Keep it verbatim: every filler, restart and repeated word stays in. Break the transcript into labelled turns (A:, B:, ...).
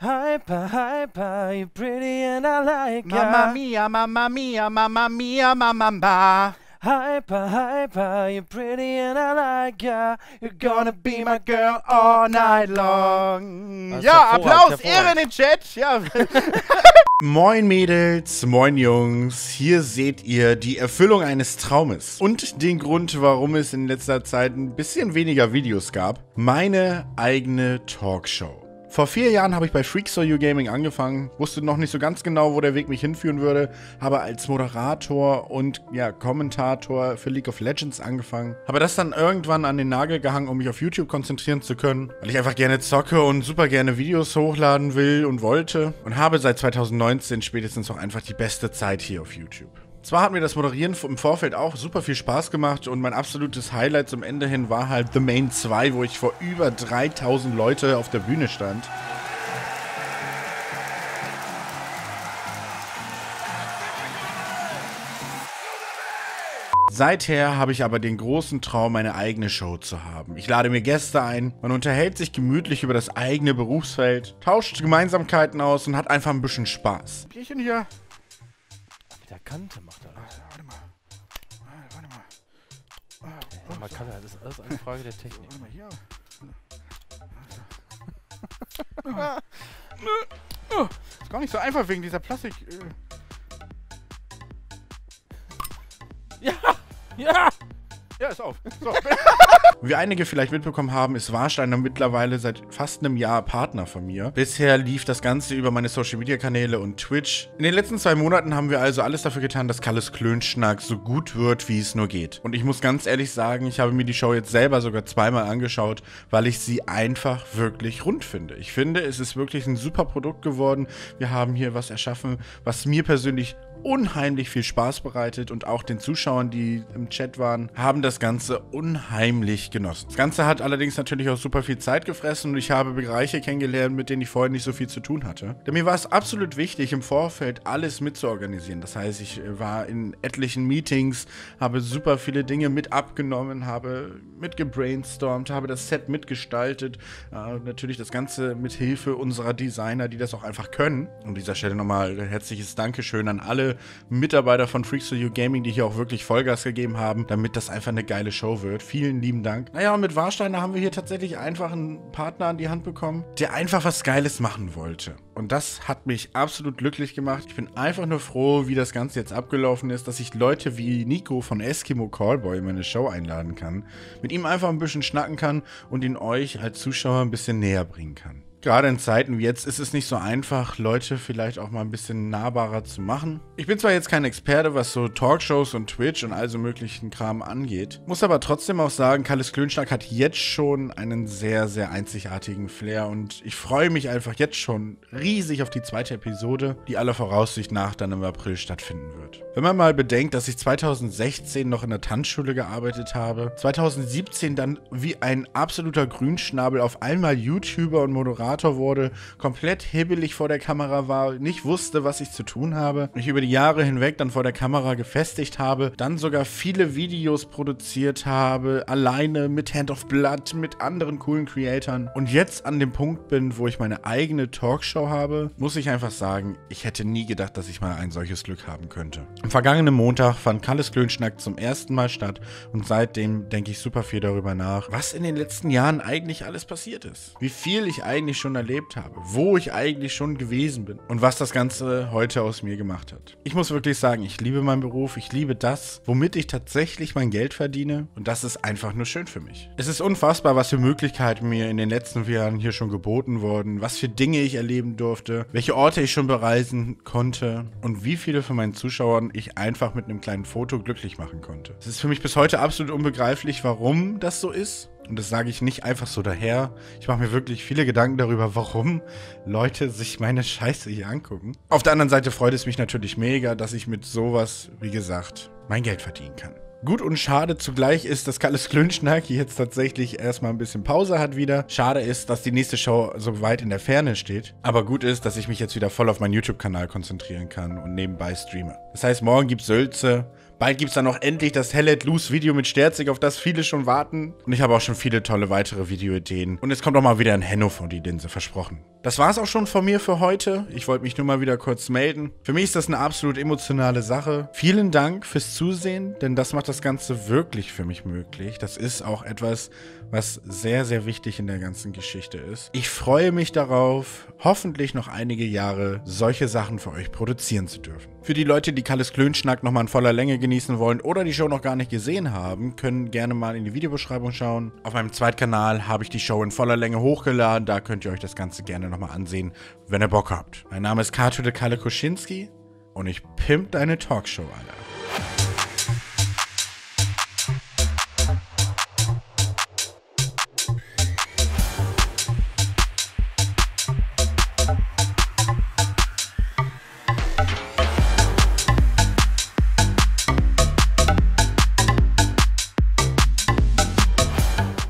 A: Hyper, hyper, you're pretty and I like ya.
B: Mamma mia, mamma mia, mamma mia, mamma mia.
A: Hyper, hyper, you're pretty and I like ya. You're gonna be my girl all night long.
B: Das ja, Applaus, Ehre in den Chat. Ja.
C: Moin Mädels, moin Jungs, hier seht ihr die Erfüllung eines Traumes und den Grund, warum es in letzter Zeit ein bisschen weniger Videos gab. Meine eigene Talkshow. Vor vier Jahren habe ich bei Freaks for You Gaming angefangen, wusste noch nicht so ganz genau, wo der Weg mich hinführen würde, habe als Moderator und ja, Kommentator für League of Legends angefangen, habe das dann irgendwann an den Nagel gehangen, um mich auf YouTube konzentrieren zu können, weil ich einfach gerne zocke und super gerne Videos hochladen will und wollte und habe seit zweitausendneunzehn spätestens auch einfach die beste Zeit hier auf YouTube. Zwar hat mir das Moderieren im Vorfeld auch super viel Spaß gemacht und mein absolutes Highlight zum Ende hin war halt The Main zwei, wo ich vor über dreitausend Leute auf der Bühne stand. Seither habe ich aber den großen Traum, eine eigene Show zu haben. Ich lade mir Gäste ein, man unterhält sich gemütlich über das eigene Berufsfeld, tauscht Gemeinsamkeiten aus und hat einfach ein bisschen Spaß.
B: Bierchen hier.
A: Mit der Kante macht er das.
B: Warte mal. Warte mal.
A: Ja, man kann ja, das ist alles eine Frage der Technik.
B: Warte mal hier. Ist gar nicht so einfach wegen dieser Plastik.
A: Ja! Ja!
B: Ja, ist auf. So.
C: Wie einige vielleicht mitbekommen haben, ist Warsteiner mittlerweile seit fast einem Jahr Partner von mir. Bisher lief das Ganze über meine Social Media Kanäle und Twitch. In den letzten zwei Monaten haben wir also alles dafür getan, dass Kalles Klönschnack so gut wird, wie es nur geht. Und ich muss ganz ehrlich sagen, ich habe mir die Show jetzt selber sogar zweimal angeschaut, weil ich sie einfach wirklich rund finde. Ich finde, es ist wirklich ein super Produkt geworden. Wir haben hier was erschaffen, was mir persönlich unheimlich viel Spaß bereitet und auch den Zuschauern, die im Chat waren, haben das Ganze unheimlich genossen. Das Ganze hat allerdings natürlich auch super viel Zeit gefressen und ich habe Bereiche kennengelernt, mit denen ich vorher nicht so viel zu tun hatte. Denn mir war es absolut wichtig, im Vorfeld alles mitzuorganisieren. Das heißt, ich war in etlichen Meetings, habe super viele Dinge mit abgenommen, habe mitgebrainstormt, habe das Set mitgestaltet. Äh, natürlich das Ganze mit Hilfe unserer Designer, die das auch einfach können. An dieser Stelle nochmal ein herzliches Dankeschön an alle Mitarbeiter von Freaks for You Gaming, die hier auch wirklich Vollgas gegeben haben, damit das einfach eine geile Show wird. Vielen lieben Dank. Naja, und mit Warsteiner haben wir hier tatsächlich einfach einen Partner an die Hand bekommen, der einfach was Geiles machen wollte. Und das hat mich absolut glücklich gemacht. Ich bin einfach nur froh, wie das Ganze jetzt abgelaufen ist, dass ich Leute wie Nico von Eskimo Callboy in meine Show einladen kann, mit ihm einfach ein bisschen schnacken kann und ihn euch als Zuschauer ein bisschen näher bringen kann. Gerade in Zeiten wie jetzt ist es nicht so einfach, Leute vielleicht auch mal ein bisschen nahbarer zu machen. Ich bin zwar jetzt kein Experte, was so Talkshows und Twitch und all so möglichen Kram angeht, muss aber trotzdem auch sagen, Kalles Klönschnack hat jetzt schon einen sehr, sehr einzigartigen Flair und ich freue mich einfach jetzt schon riesig auf die zweite Episode, die aller Voraussicht nach dann im April stattfinden wird. Wenn man mal bedenkt, dass ich zweitausendsechzehn noch in der Tanzschule gearbeitet habe, zweitausendsiebzehn dann wie ein absoluter Grünschnabel auf einmal YouTuber und Moderator wurde, komplett hibbelig vor der Kamera war, nicht wusste, was ich zu tun habe, mich über die Jahre hinweg dann vor der Kamera gefestigt habe, dann sogar viele Videos produziert habe, alleine mit Hand of Blood, mit anderen coolen Creatoren und jetzt an dem Punkt bin, wo ich meine eigene Talkshow habe, muss ich einfach sagen, ich hätte nie gedacht, dass ich mal ein solches Glück haben könnte. Am vergangenen Montag fand Kalles Klönschnack zum ersten Mal statt und seitdem denke ich super viel darüber nach, was in den letzten Jahren eigentlich alles passiert ist. Wie viel ich eigentlich schon erlebt habe, wo ich eigentlich schon gewesen bin und was das Ganze heute aus mir gemacht hat. Ich muss wirklich sagen, ich liebe meinen Beruf, ich liebe das, womit ich tatsächlich mein Geld verdiene und das ist einfach nur schön für mich. Es ist unfassbar, was für Möglichkeiten mir in den letzten vier Jahren hier schon geboten wurden, was für Dinge ich erleben durfte, welche Orte ich schon bereisen konnte und wie viele von meinen Zuschauern ich einfach mit einem kleinen Foto glücklich machen konnte. Es ist für mich bis heute absolut unbegreiflich, warum das so ist. Und das sage ich nicht einfach so daher. Ich mache mir wirklich viele Gedanken darüber, warum Leute sich meine Scheiße hier angucken. Auf der anderen Seite freut es mich natürlich mega, dass ich mit sowas, wie gesagt, mein Geld verdienen kann. Gut und schade zugleich ist, dass Kalles Klönschnack jetzt tatsächlich erstmal ein bisschen Pause hat wieder. Schade ist, dass die nächste Show so weit in der Ferne steht. Aber gut ist, dass ich mich jetzt wieder voll auf meinen YouTube-Kanal konzentrieren kann und nebenbei streame. Das heißt, morgen gibt's Sülze. Bald gibt es dann auch endlich das Hell Let Loose Video mit Sterzig, auf das viele schon warten. Und ich habe auch schon viele tolle weitere Videoideen. Und es kommt auch mal wieder ein Henno vor die Linse, versprochen. Das war's auch schon von mir für heute. Ich wollte mich nur mal wieder kurz melden. Für mich ist das eine absolut emotionale Sache. Vielen Dank fürs Zusehen, denn das macht das Ganze wirklich für mich möglich. Das ist auch etwas, was sehr, sehr wichtig in der ganzen Geschichte ist. Ich freue mich darauf, hoffentlich noch einige Jahre solche Sachen für euch produzieren zu dürfen. Für die Leute, die Kalles Klönschnack nochmal in voller Länge genießen wollen oder die Show noch gar nicht gesehen haben, können gerne mal in die Videobeschreibung schauen. Auf meinem Zweitkanal habe ich die Show in voller Länge hochgeladen. Da könnt ihr euch das Ganze gerne nochmal ansehen, wenn ihr Bock habt. Mein Name ist Kato de Kalle Kuschinski und ich pimp deine Talkshow, Alter.